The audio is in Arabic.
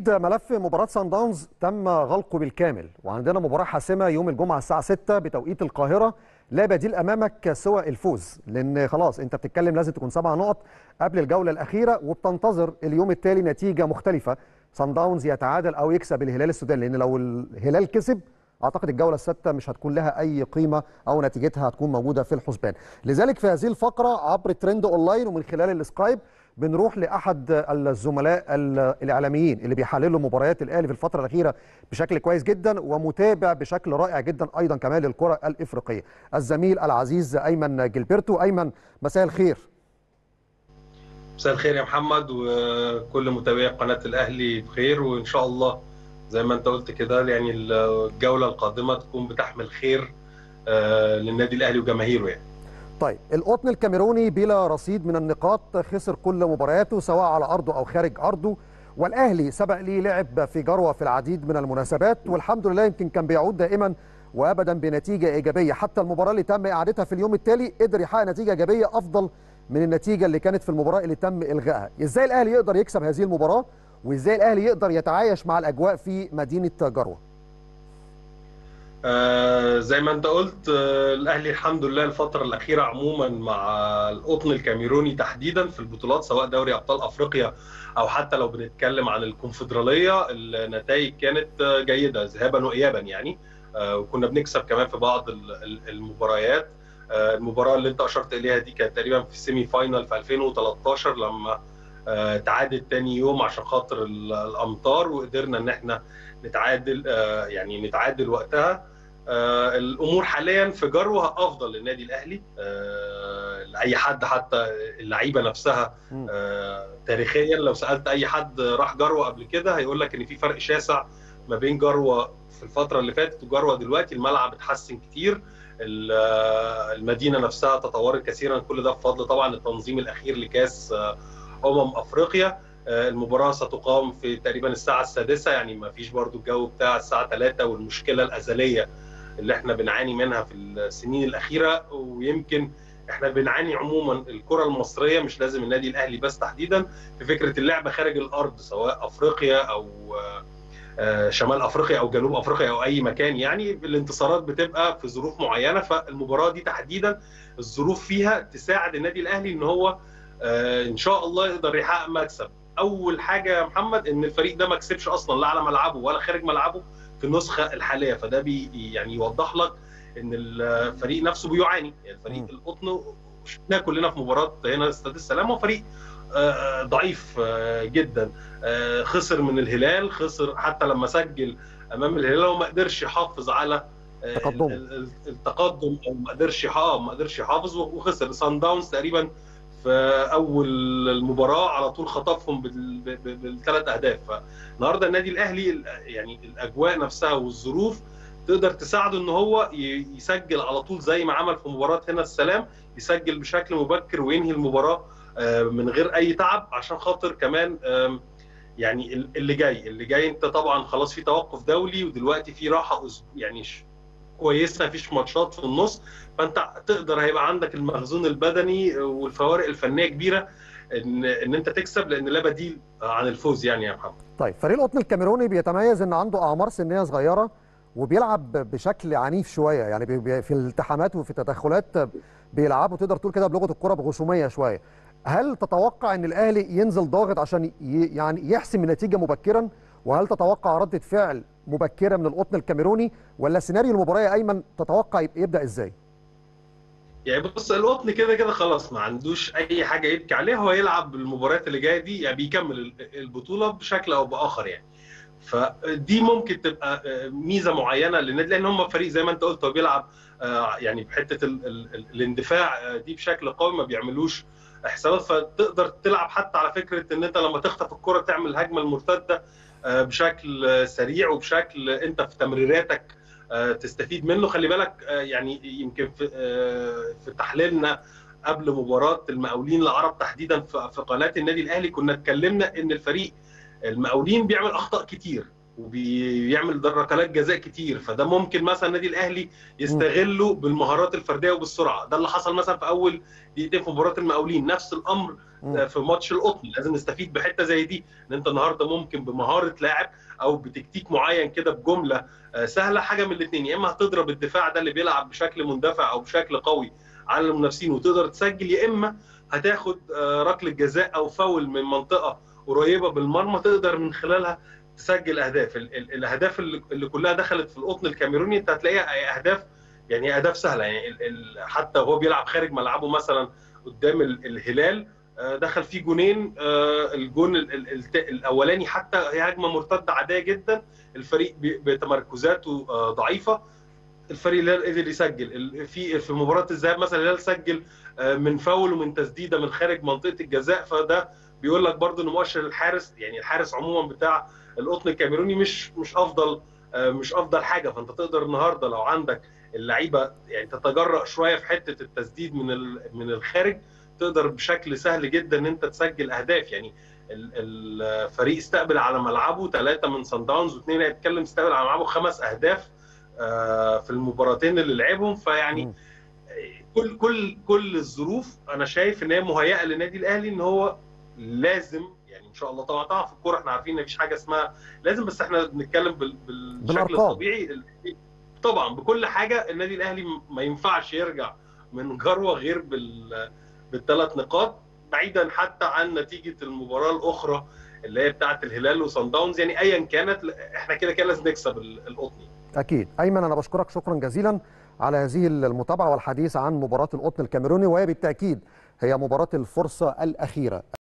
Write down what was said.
اكيد ملف مباراه سان داونز تم غلقه بالكامل، وعندنا مباراه حاسمه يوم الجمعه الساعه 6 بتوقيت القاهره. لا بديل امامك سوى الفوز، لان خلاص انت بتتكلم لازم تكون 7 نقط قبل الجوله الاخيره، وبتنتظر اليوم التالي نتيجه مختلفه. سان داونز يتعادل او يكسب الهلال السوداني، لان لو الهلال كسب اعتقد الجوله السادسه مش هتكون لها اي قيمه او نتيجتها هتكون موجوده في الحسبان. لذلك في هذه الفقره عبر ترند اونلاين ومن خلال السكايب بنروح لاحد الزملاء الاعلاميين اللي بيحللوا مباريات الاهلي في الفتره الاخيره بشكل كويس جدا، ومتابع بشكل رائع جدا ايضا كمان للكره الافريقيه، الزميل العزيز ايمن جilberto. ايمن مساء الخير. مساء الخير يا محمد، وكل متابعي قناه الاهلي بخير، وان شاء الله زي ما انت قلت كده يعني الجوله القادمه تكون بتحمل خير للنادي الاهلي وجماهيره يعني. طيب، القطن الكاميروني بلا رصيد من النقاط، خسر كل مبارياته سواء على ارضه او خارج ارضه، والاهلي سبق ليه لعب في جروه في العديد من المناسبات، والحمد لله يمكن كان بيعود دائما وابدا بنتيجه ايجابيه. حتى المباراه اللي تم اعادتها في اليوم التالي قدر يحقق نتيجه ايجابيه افضل من النتيجه اللي كانت في المباراه اللي تم الغائها. ازاي الاهلي يقدر يكسب هذه المباراه، وازاي الاهلي يقدر يتعايش مع الاجواء في مدينه جروه؟ زي ما انت قلت، الاهلي الحمد لله الفتره الاخيره عموما مع القطن الكاميروني تحديدا في البطولات سواء دوري ابطال افريقيا او حتى لو بنتكلم عن الكونفدراليه، النتائج كانت جيده ذهابا وايابا يعني. وكنا بنكسب كمان في بعض المباريات. المباراه اللي انت اشرت اليها دي كانت تقريبا في السيمي فاينال في 2013 لما تعادل تاني يوم عشان خاطر الامطار، وقدرنا ان احنا نتعادل نتعادل وقتها. الامور حاليا في جروه افضل للنادي الاهلي لاي حد، حتى اللعيبه نفسها. تاريخيا لو سالت اي حد راح جروه قبل كده هيقول لك ان في فرق شاسع ما بين جروه في الفتره اللي فاتت وجروه دلوقتي. الملعب اتحسن كتير، المدينه نفسها تطورت كثيرا، كل ده بفضل طبعا التنظيم الاخير لكاس افريقيا. المباراه ستقام في تقريبا الساعه السادسه، يعني ما فيش برضو الجو بتاع الساعه 3 والمشكله الازليه اللي احنا بنعاني منها في السنين الاخيره. ويمكن احنا بنعاني عموما الكره المصريه، مش لازم النادي الاهلي بس تحديدا، في فكره اللعب خارج الارض سواء افريقيا او شمال افريقيا او جنوب افريقيا او اي مكان. يعني الانتصارات بتبقى في ظروف معينه، فالمباراه دي تحديدا الظروف فيها تساعد النادي الاهلي ان هو ان شاء الله يقدر يحقق مكسب. اول حاجه يا محمد ان الفريق ده ما كسبش اصلا لا على ملعبه ولا خارج ملعبه في النسخه الحاليه، فده يعني يوضح لك ان الفريق نفسه بيعاني. يعني الفريق القطن شفناه كلنا في مباراه هنا استاد السلام، هو فريق ضعيف جدا. خسر من الهلال، خسر حتى لما سجل امام الهلال وما قدرش يحافظ على التقدم، او ما قدرش يحافظ وخسر. سان داونز تقريبا في اول المباراه على طول خطفهم بالثلاث اهداف. فالنهارده النادي الاهلي يعني الاجواء نفسها والظروف تقدر تساعده ان هو يسجل على طول زي ما عمل في مباراه هنا السلام، يسجل بشكل مبكر وينهي المباراه من غير اي تعب، عشان خاطر كمان يعني اللي جاي انت طبعا خلاص في توقف دولي، ودلوقتي في راحه يعني كويسه، مفيش ماتشات في النص، فانت تقدر هيبقى عندك المخزون البدني والفوارق الفنيه كبيره ان انت تكسب، لان لا بديل عن الفوز يعني يا محمد. طيب، فريق القطن الكاميروني بيتميز ان عنده اعمار سنيه صغيره وبيلعب بشكل عنيف شويه، يعني في الالتحامات وفي التدخلات بيلعبوا تقدر تقول كده بلغه الكره بغشوميه شويه. هل تتوقع ان الاهلي ينزل ضاغط عشان يعني يحسم النتيجه مبكرا؟ وهل تتوقع ردة فعل مبكره من القطن الكاميروني، ولا سيناريو المباراه يا ايمن تتوقع يبدا ازاي؟ يعني بص، القطن كده كده خلاص ما عندوش اي حاجه يبكي عليها، هو يلعب المباريات اللي جايه دي، يعني بيكمل البطوله بشكل او باخر يعني. فدي ممكن تبقى ميزه معينه للنادي، لان هم فريق زي ما انت قلت هو بيلعب يعني بحته الاندفاع دي بشكل قوي، ما بيعملوش حسابات، فتقدر تلعب حتى على فكره ان انت لما تخطف الكره تعمل الهجمه المرتده بشكل سريع وبشكل انت في تمريراتك تستفيد منه. خلي بالك يعني يمكن في تحليلنا قبل مباراه المقاولين العرب تحديدا في قناه النادي الاهلي كنا اتكلمنا ان الفريق المقاولين بيعمل اخطاء كتير، وبيعمل ركلات جزاء كتير، فده ممكن مثلا النادي الاهلي يستغله بالمهارات الفرديه وبالسرعه. ده اللي حصل مثلا في اول دقيقتين في مباراه المقاولين، نفس الامر في ماتش القطن. لازم نستفيد بحته زي دي، ان انت النهارده ممكن بمهاره لاعب او بتكتيك معين كده بجمله سهله، حاجه من الاثنين: يا اما هتضرب الدفاع ده اللي بيلعب بشكل مندفع او بشكل قوي على المنافسين وتقدر تسجل، يا اما هتاخد ركله جزاء او فاول من منطقه قريبه بالمرمى تقدر من خلالها تسجل اهداف. الاهداف اللي كلها دخلت في القطن الكاميروني انت هتلاقيها اهداف، يعني اهداف سهله. يعني حتى وهو بيلعب خارج ملعبه مثلا قدام الهلال دخل فيه جونين. الجون الاولاني حتى هي هجمه مرتده عاديه جدا، الفريق بتمركزاته ضعيفه، الفريق الهلال قدر يسجل. في مباراه الذهاب مثلا الهلال سجل من فاول ومن تسديده من خارج منطقه الجزاء. فده بيقول لك برضه ان مؤشر الحارس، يعني الحارس عموما بتاع القطن الكاميروني مش افضل حاجه. فانت تقدر النهارده لو عندك اللعيبه يعني تتجرأ شويه في حته التسديد من الخارج، تقدر بشكل سهل جدا ان انت تسجل اهداف. يعني الفريق استقبل على ملعبه 3 من صن داونز و2 هيتكلم استقبل على ملعبه 5 اهداف في المباراتين اللي لعبهم. فيعني كل الظروف انا شايف ان هي مهيئه للنادي الاهلي ان هو لازم، يعني ان شاء الله طبعا في الكوره احنا عارفين ان مفيش حاجه اسمها لازم، بس احنا بنتكلم بالشكل الطبيعي طبعا. بكل حاجه النادي الاهلي ما ينفعش يرجع من جروه غير بالثلاث نقاط، بعيدا حتى عن نتيجه المباراه الاخرى اللي هي بتاعه الهلال وصن داونز. يعني ايا كانت احنا كده كده لازم نكسب القطني. اكيد. ايمن، انا بشكرك شكرا جزيلا على هذه المتابعه والحديث عن مباراه القطن الكاميروني، وهي بالتاكيد هي مباراه الفرصه الاخيره.